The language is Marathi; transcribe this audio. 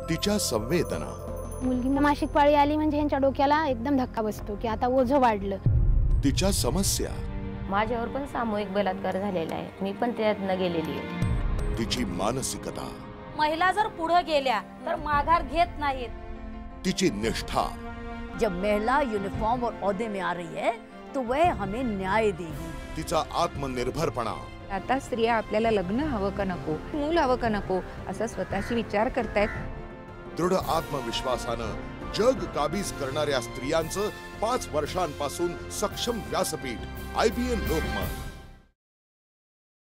तिच्या संवेदना, मुलगींना मासिक पाळी आली म्हणजे ह्यांच्या डोक्याला एकदम धक्का बसतो की आता ओझं वाढलं. तिच्या समस्या, माझ्यावर पण सामूहिक बलात्कार झालेला आहे, मी पण त्यातनं गेलेली आहे. तिची मानसिकता, महिला जर पुढे गेल्या तर माघार घेत नाहीत. तिची निष्ठा. जब महिला यूनिफॉर्म और ओहदे में आ रही है तो वह हमें न्याय देगी. तिचा आत्मनिर्भरपणा. आता स्त्रिया आपल्याला लग्न हवं का नको, मूल हवं का नको असा स्वतःशी विचार करतायत. दृढ आत्मविश्वासानं जग काबीज करणाऱ्या स्त्रियांचं 5 वर्षांपासून सक्षम व्यासपीठ IBN लोकमत.